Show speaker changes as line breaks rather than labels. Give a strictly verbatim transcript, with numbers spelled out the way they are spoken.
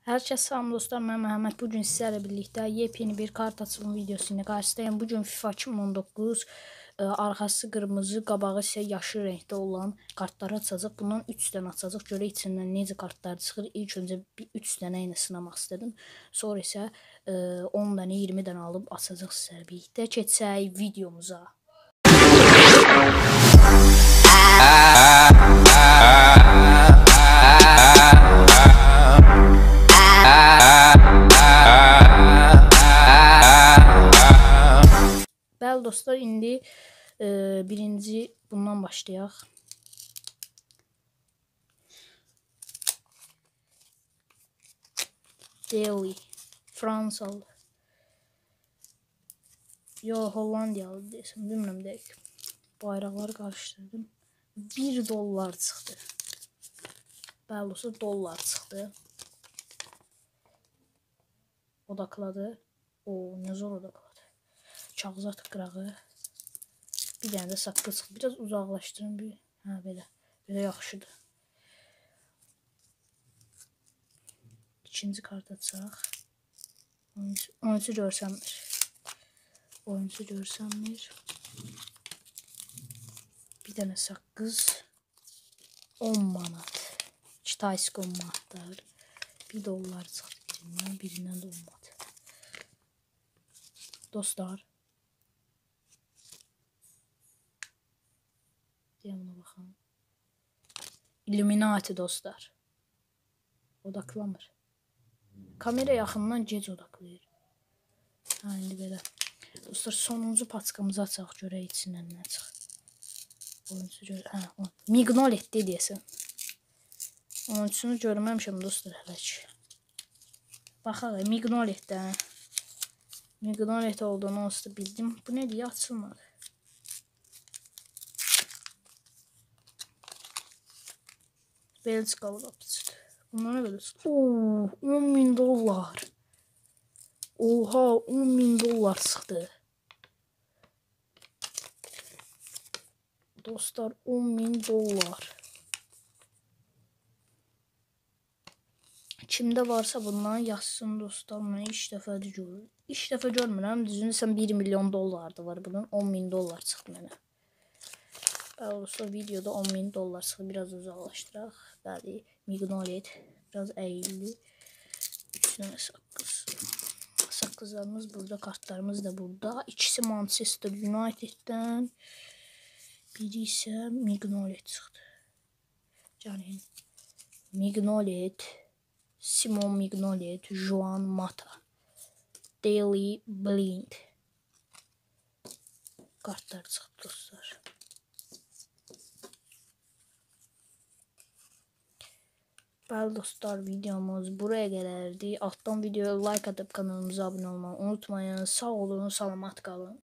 Herkese selam dostlar, ben Mehmet. Bugün sizlerle birlikte yepyeni bir kart açılım videosu ile karşıdayım. Bugün FIFA iki min on doqquz e, arkası kırmızı, qabağı ise yaşıl renkte olan kartları açacaq. Bundan üç tane açacaq. Görə içindən necə kartlar çıxır. İlk öncə bir üç tane ilə sınamaq istedim. Sonra isə e, on tane, iyirmi tane alıb açacaq sizlərlə birlikte. Keçək videomuza. Bəli dostlar, indi e, birinci bundan başlayaq. Daily Fransalı. Yo, Hollandiyalı deyəsən, bilmirəm deyək. Bayraqları qarışdırdım. bir dollar çıxdı. Bəli dostlar, dollar çıxdı. Odakladı. O, nə zor odakladı. Kağızat qırağı. Bir dənə də saqqız çıxdı. Biraz uzaqlaşdırın bir. Hə, belə. Belə yaxşıdır. İkinci kart açaq. Oyuncu görsənmir. Oyuncu görsənmir. Bir dənə saqqız. on manat. Kitaysk on manatlar. bir dollar çıxdı birindən. Birindən də olmadı. Dostlar. Buna baxın. Illuminati dostlar. Odaklamır. Kamera yaxından gec odaklayır. Ha, indi belə. Dostlar, sonuncu paçkamızı açaq, görək içindən nə çıx. Oyuncu gör. Hə, o. Mignolet deyəsən. Oyuncusunu görməmişəm dostlar hələ ki. Baxaq, Mignoletdən. Mignolet olduğunu olsa bildim. Bu nə deyə açılmadı. Belçikalı qapıcıdır. Bunlar nə qədər? Oo, on min dollar. Oha, on min dollar çıxdı. Dostlar, on min dollar. Kimdə varsa bundan yazsın dostlar. Mən ilk dəfədir görürüm. İlk dəfə görmürəm. Düzünü sən bir milyon dollar da var. Bunun on min dollar çıxdı mənə. Bəli dostlar, videoda on min dollar çıxdı. Biraz uzaqlaşdıraq. Bəli, Mignolet. Biraz əyildi. üç dənə saqqız. Saqqızlarımız burada, kartlarımız da burada. İkisi Manchester United'dən. Biri isə Mignolet çıxdı. Yəni Mignolet, Simon Mignolet, Juan Mata, Daily Blind kartlar çıxdı dostlar. Bəli dostlar, videomuz buraya qədərdir. Altdan videoya like atıp kanalımıza abone olmayı unutmayın. Sağ olun, salamat qalın.